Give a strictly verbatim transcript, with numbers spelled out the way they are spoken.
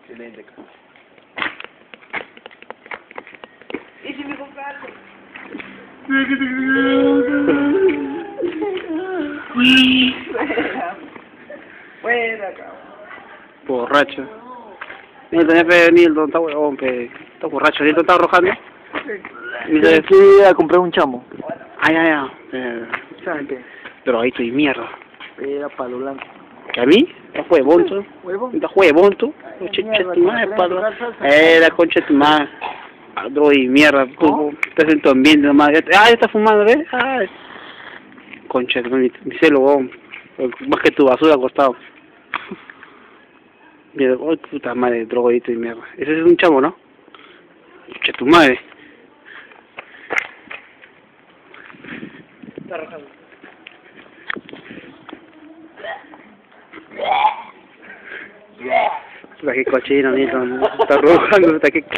Excelente. ¿Y si me compra algo? Fuera. Fuera, cabrón. Borracho. Nilton, ya pe, Nilton, está huevón, pe. Está borracho. Nilton está arrojando. Tienes que ir a comprar un chamo. Ay, ay, ay. Eh, ¿Saben qué? drogadito y mierda. Era palo blanco. ¿Que a mí? Está huevón, tú. ¿Huevón? Está huevón, tú. Concha de tu madre, palo. Eh, la concha de tu madre. Ah, droga y mierda. Tú, estás en tu ambiente nomás. Ah, ya está fumando, ¿ves? Ay. Concha de tu madre. Mi celo, huevón. Más que tu basura acostado. Mira, oh, puta madre, drogadito y mierda. Ese es un chamo, ¿no? Concha de tu madre. Está arrojando. Puta, qué cochino, Nilton. Está arrojando, puta, qué